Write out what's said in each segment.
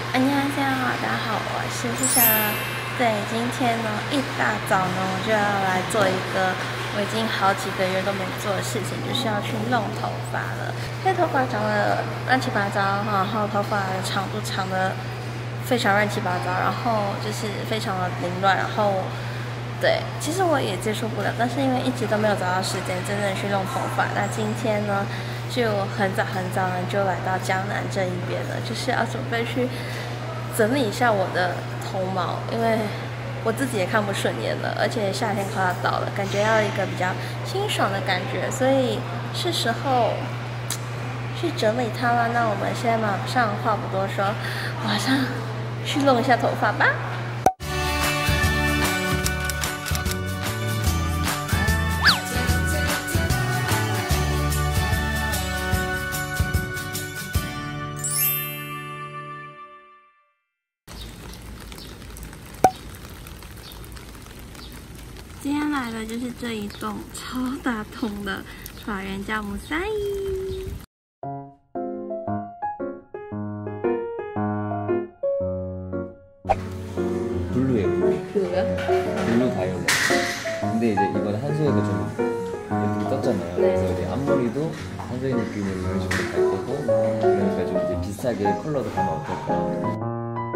大家好，大家好，我是志祥。对，今天呢一大早呢，我就要来做一个我已经好几个月都没做的事情，就是要去弄头发了。因为头发长得乱七八糟，然后头发的长度长得非常乱七八糟，然后就是非常的凌乱，然后对，其实我也接受不了，但是因为一直都没有找到时间真正去弄头发，那今天呢就很早呢就来到江南这一边了，就是要准备去整理一下我的头毛，因为我自己也看不顺眼了，而且夏天快要到了，感觉要一个比较清爽的感觉，所以是时候去整理它了。那我们现在马上话不多说，马上去弄一下头发吧。今天来的就是这一栋超大栋的法源酵母塞。 블루예요. 블루 바이올렛. 근데 이제 이번에 한소희가 좀 예쁘게 떴잖아요. 그래서 이제 앞머리도 한소희 느낌으로 이런 식으로 갈 거고, 그러니까 좀 이제 비슷하게 컬러도 가면 어떨까.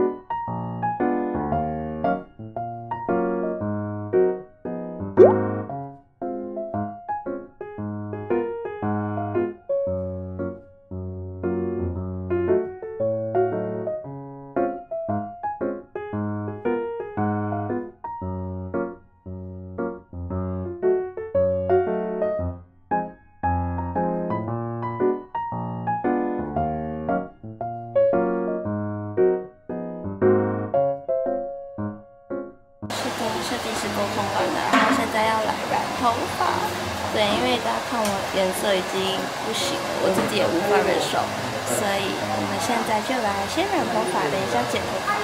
设计师沟通完了，然后现在要来染头发。对，因为大家看我颜色已经不行了，我自己也无法忍受，所以我们现在就来先染头发，等一下剪头发。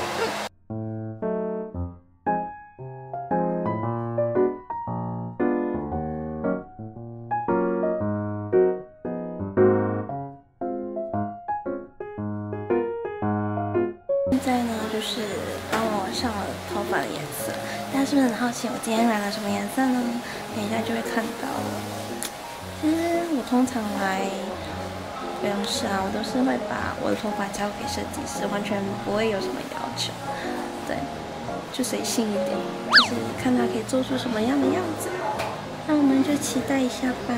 现在呢，就是帮我上了头发的颜色，大家是不是很好奇我今天染了什么颜色呢？等一下就会看到了。其实我通常来美容室啊，我都是会把我的头发交给设计师，完全不会有什么要求，对，就随性一点，就是看他可以做出什么样的样子。那我们就期待一下吧。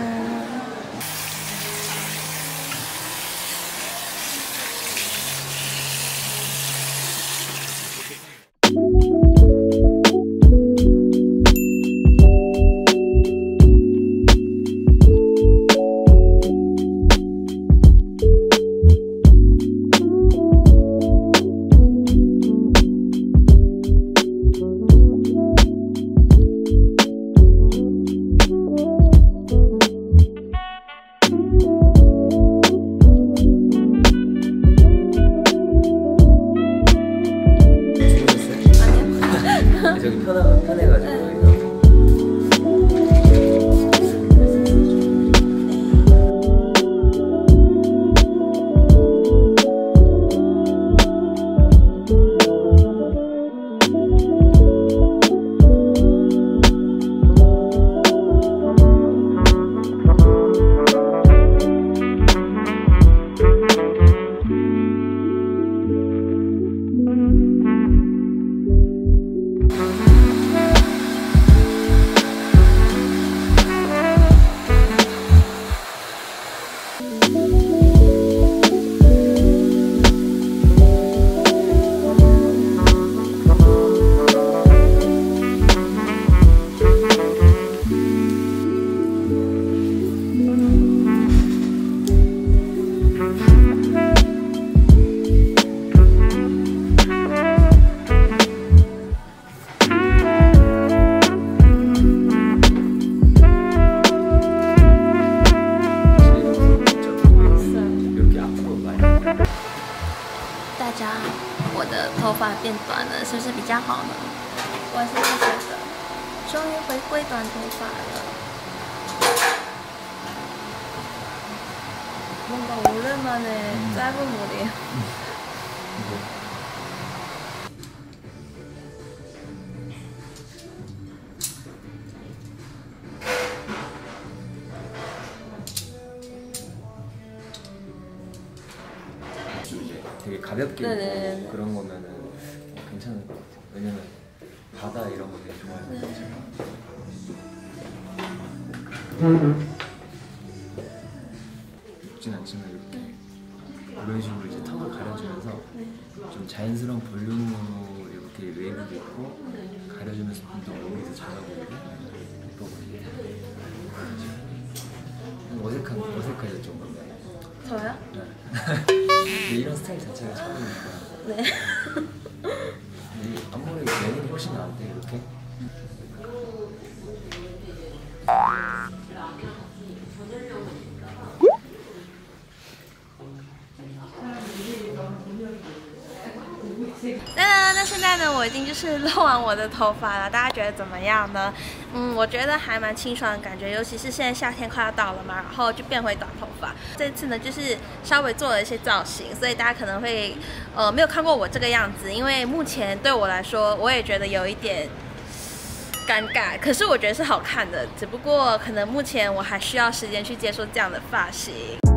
저기 편해가지고. 头发变短了，是不是比较好呢？我是觉得，终于回归短头发了。뭔가오랜만에짧은머리 되게 가볍게 입고 그런 거면은 괜찮을 것 같아요. 왜냐면 바다 이런 거 되게 좋아해서. 입진 않지만 이렇게 이런 식으로 이제 턱을 가려주면서 좀 자연스러운 볼륨으로 이렇게 웨이브도 있고 가려주면서 좀 더 얼굴이 더 작아 보이고 예뻐 보이고. 어색하죠 좀. 저요? 네. 이런 스타일 자체가 처음이니까. 네. 앞머리 메인이 훨씬 나은데 이렇게. 那现在呢，我已经就是弄完我的头发了，大家觉得怎么样呢？我觉得还蛮清爽的感觉，尤其是现在夏天快要到了嘛，然后就变回短头发。这次呢，就是稍微做了一些造型，所以大家可能会没有看过我这个样子，因为目前对我来说，我也觉得有一点尴尬，可是我觉得是好看的，只不过可能目前我还需要时间去接受这样的发型。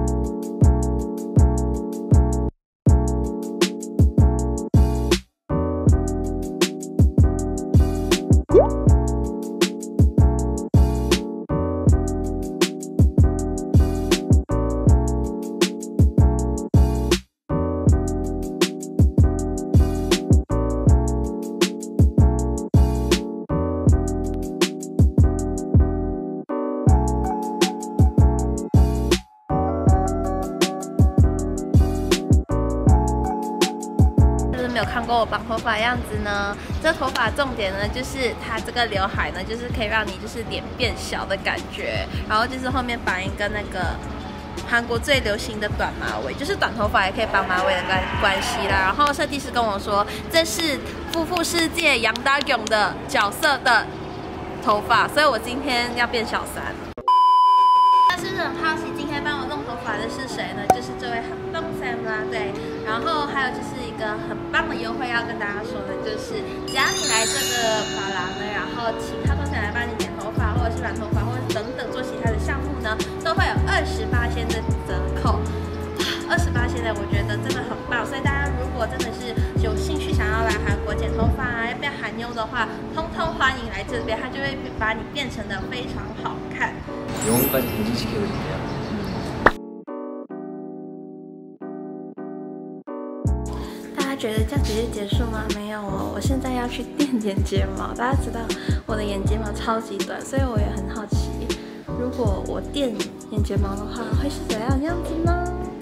没有看过我绑头发的样子呢，这头发重点呢就是它这个刘海呢，就是可以让你就是脸变小的感觉，然后就是后面绑一个那个韩国最流行的短马尾，就是短头发也可以绑马尾的关系啦。然后设计师跟我说，这是夫妇世界杨大勇的角色的头发，所以我今天要变小三。但是很好奇，今天帮我弄头发的是谁呢？就是这位东 Sam 啦，对。然后还有就是一个很棒的优惠要跟大家说的，就是只要你来这个发廊呢，然后请他东 Sam 来帮你剪头发，或者是染头发，或者是等等做其他的项目呢，都会有28%的折扣。28%的我觉得真的很棒，所以大家如果真的是有兴趣想要来韩国剪头发啊，要变韩妞的话，通通欢迎来这边，它就会把你变成的非常好看。 영혼까지 변신시켜드릴게요. 觉得这样子就结束吗？没有哦，我现在要去垫眼睫毛。大家知道我的眼睫毛超级短，所以我也很好奇，如果我垫眼睫毛的话，会是怎样的样子呢？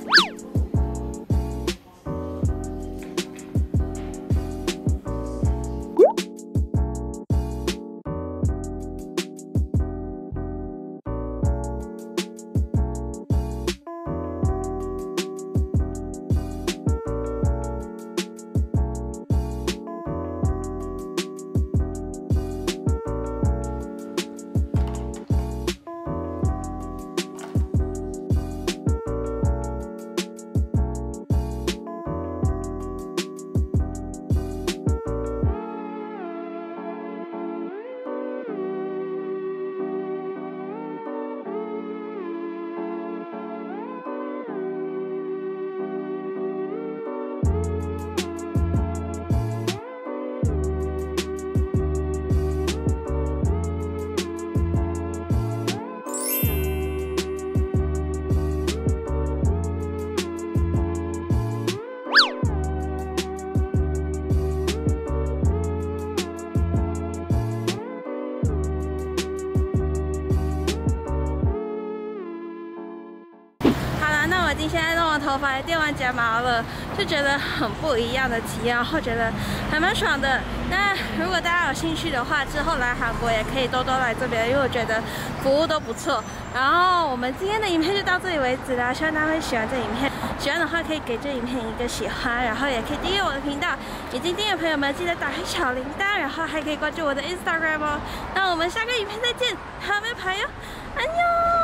现在弄完头发，垫完睫毛了，就觉得很不一样的体验，然后觉得还蛮爽的。那如果大家有兴趣的话，之后来韩国也可以多多来这边，因为我觉得服务都不错。然后我们今天的影片就到这里为止啦，希望大家会喜欢这影片。喜欢的话可以给这影片一个喜欢，然后也可以订阅我的频道。已经订阅的朋友们记得打开小铃铛，然后还可以关注我的 Instagram 哦。那我们下个影片再见，好，拜拜哟，安妞。